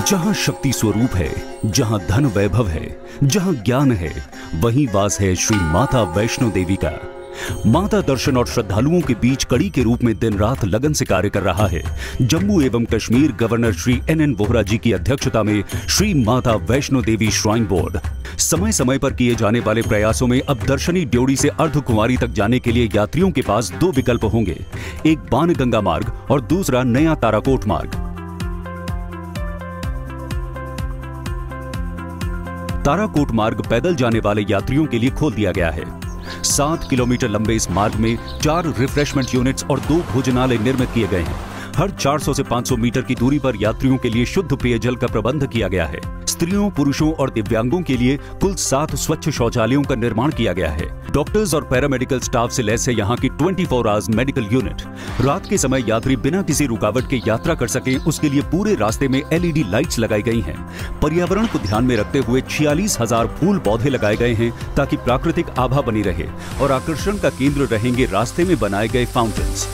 जहां शक्ति स्वरूप है, जहां धन वैभव है, जहां ज्ञान है, वहीं वास है श्री माता वैष्णो देवी का। माता दर्शन और श्रद्धालुओं के बीच कड़ी के रूप में दिन रात लगन से कार्य कर रहा है। जम्मू एवं कश्मीर गवर्नर श्री NN वोहरा जी की अध्यक्षता में श्री माता वैष्णो देवी श्राइन बोर्ड समय समय पर किए जाने वाले प्रयासों में अब दर्शनी ड्योढ़ी से अर्धकुंवारी तक जाने के लिए यात्रियों के पास दो विकल्प होंगे, एक बाणगंगा मार्ग और दूसरा नया ताराकोट मार्ग। ताराकोट मार्ग पैदल जाने वाले यात्रियों के लिए खोल दिया गया है। 7 किलोमीटर लंबे इस मार्ग में 4 रिफ्रेशमेंट यूनिट्स और 2 भोजनालय निर्मित किए गए हैं। हर 400 से 500 मीटर की दूरी पर यात्रियों के लिए शुद्ध पेयजल का प्रबंध किया गया है। स्त्रियों, पुरुषों और दिव्यांगों के लिए कुल 7 स्वच्छ शौचालयों का निर्माण किया गया है। डॉक्टर्स और पैरामेडिकल स्टाफ से लैस है यहाँ की 24 आवर्स मेडिकल यूनिट। रात के समय यात्री बिना किसी रुकावट के यात्रा कर सकें, उसके लिए पूरे रास्ते में LED लाइट्स लगाई गई हैं। पर्यावरण को ध्यान में रखते हुए 46,000 फूल पौधे लगाए गए हैं ताकि प्राकृतिक आभा बनी रहे और आकर्षण का केंद्र रहेंगे रास्ते में बनाए गए फाउंटेन्स।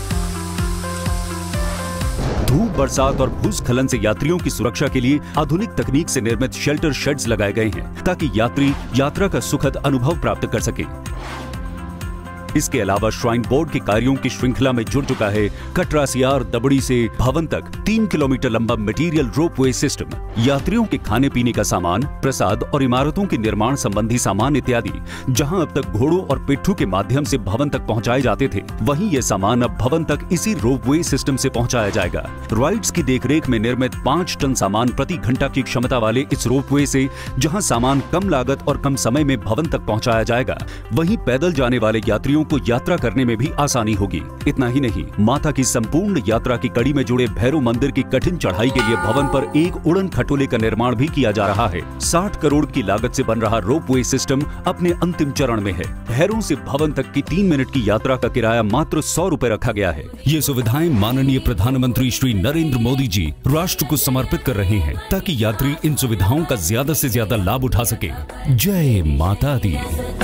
धूप, बरसात और भूस्खलन से यात्रियों की सुरक्षा के लिए आधुनिक तकनीक से निर्मित शेल्टर शेड्स लगाए गए हैं ताकि यात्री यात्रा का सुखद अनुभव प्राप्त कर सके। इसके अलावा श्राइन बोर्ड के कार्यों की श्रृंखला में जुड़ चुका है कटरा सियार दबड़ी से भवन तक 3 किलोमीटर लंबा मटेरियल रोपवे सिस्टम। यात्रियों के खाने पीने का सामान, प्रसाद और इमारतों के निर्माण संबंधी सामान इत्यादि जहां अब तक घोड़ों और पिट्ठू के माध्यम से भवन तक पहुंचाए जाते थे, वहीं ये सामान अब भवन तक इसी रोपवे सिस्टम से पहुंचाया जाएगा। राइड्स की देखरेख में निर्मित 5 टन सामान प्रति घंटा की क्षमता वाले इस रोपवे से जहां सामान कम लागत और कम समय में भवन तक पहुंचाया जाएगा, वहीं पैदल जाने वाले यात्रियों को यात्रा करने में भी आसानी होगी। इतना ही नहीं, माता की संपूर्ण यात्रा की कड़ी में जुड़े भैरव मंदिर की कठिन चढ़ाई के लिए भवन पर एक उड़न खटोले का निर्माण भी किया जा रहा है। 60 करोड़ की लागत से बन रहा रोपवे सिस्टम अपने अंतिम चरण में है। भैरव से भवन तक की 3 मिनट की यात्रा का किराया मात्र 100 रुपए रखा गया है। ये सुविधाएं माननीय प्रधानमंत्री श्री नरेंद्र मोदी जी राष्ट्र को समर्पित कर रहे हैं ताकि यात्री इन सुविधाओं का ज्यादा से ज्यादा लाभ उठा सके। जय माता दी।